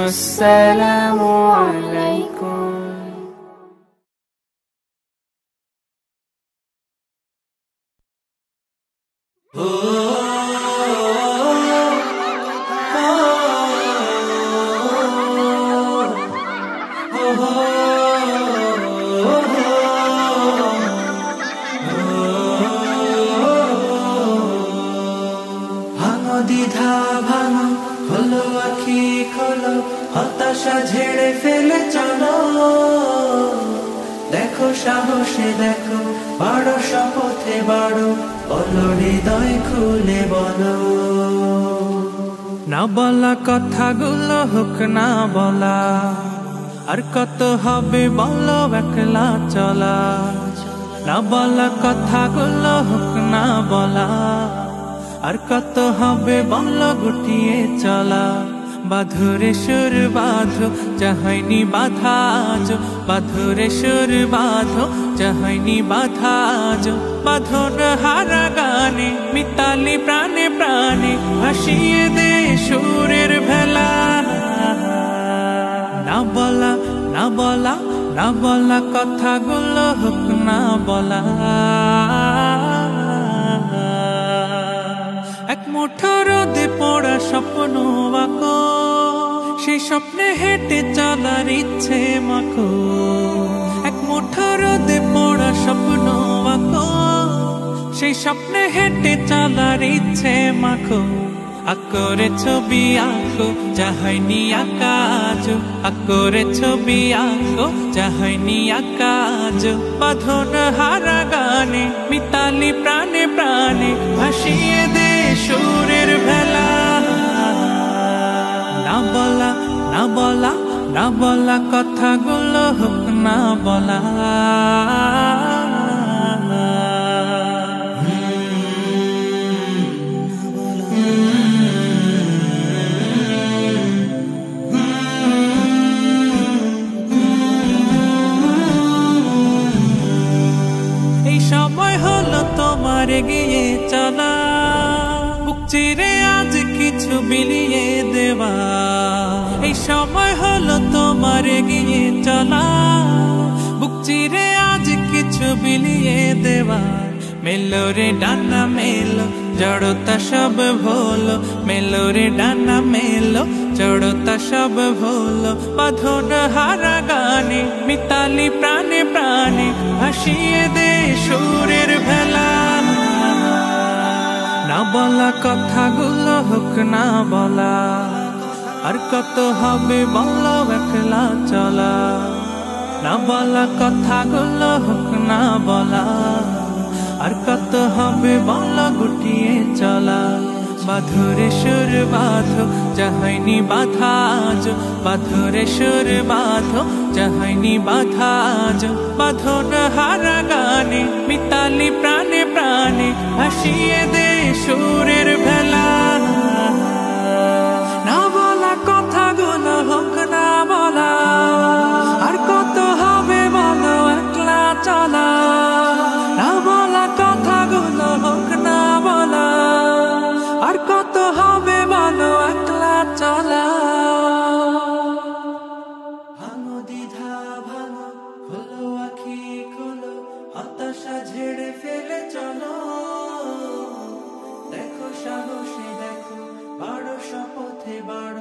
আসসালামু আলাইকুম। ভাঙো দ্বিধা ভাঙো, খোলো আখি খোলো, হতাশা ঝেড়ে ফেলে চলো। দেখো সাহসে দেখো, বাড়ো শপথে বাড়ো, বলো হৃদয় খুলে বলো। না বলা কথাগুলো হোক না বলা, আর কত হবে বলো একলা চলা। না বলা কথাগুলো হোক না বলা, আর কত হবে বলো গুটিয়ে চলা। বাঁধরে সুর বাঁধো, যা হয়নি বাধা আজ, বাঁধরে সুর বাঁধো, যা হয়নি বাধা আজ। বাঁধন হারা গানে মিতালি প্রাণে প্রাণে, ভাসিয়ে দে সুরের ভেলা। না বলা না বলা না বলা কথাগুলো হোক না বলা। এক মুঠো রোদে পড়া স্বপ্ন আঁকো, সেই স্বপ্নে হেঁটে চলার ইচ্ছে মাখো। এক মুঠো রোদে পড়া স্বপ্ন আঁকো, সেই স্বপ্নে হেঁটে চলার ইচ্ছে মাখো। আকরে ছবি আঁকো, যা হয়নি আঁকা আজ, আকরে ছবি আঁকো, যা হয়নি আঁকা আজ। বাঁধন হারা গানে মিতালি প্রাণে প্রাণে, ভাসিয়ে দে সুরের ভেলা। না বলা না বলা না বলা কথাগুলো হোক না বলা। এই সময় হলো তোমার এগিয়ে চলা, বুক চিরে আজ কিছু বিলিয়ে দেওয়া। এই সময় হলো তোমার এগিয়ে চলা, বুক চিরে আজ কিছু বিলিয়ে দেওয়া। মেলো রে ডানা মেলো, জড়তা সব ভোলো, মেলো রে ডানা মেলো, জড়তা সব ভোলো। বাঁধন হারা গানে মিতালি প্রাণে প্রাণে, ভাসিয়ে দে সুরের ভেলা। না বলা কথাগুলো হোক না বলা, আর কত হবে বলো একলা চলা। না বলা কথাগুলো হোক না বলা, আর কত হবে বলো গুটিয়ে চলা। বাঁধরে সুর বাঁধো, যা হয়নি বাধা আজ, বাঁধরে সুর বাঁধো, যা হয়নি বাধা আজ। বাঁধন হারা গানে মিতালি প্রাণে প্রাণে, ভাসিয়ে দে সুরের ভেলা। না বলা কথাগুলো হোক না বলা, আর কত হবে বলো একলা চলা। না বলা কথাগুলো হোক না বলা, আর কত হবে বলো একলা চলা। ভাঙো দ্বিধা ভাঙো, খোলো আখি খোলো, হতাশা ঝেড়ে ফেলে চলো। দেখো সাহসে দেখো, বাড়ো শপথে বাড়ো।